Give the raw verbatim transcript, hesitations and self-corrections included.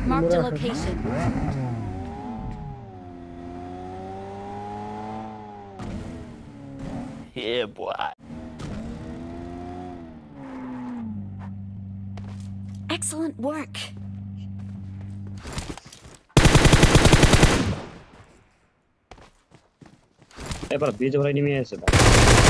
Marked a location. Yeah, boy. Excellent work. এবার বীজ ভরাই নিয়ে এসে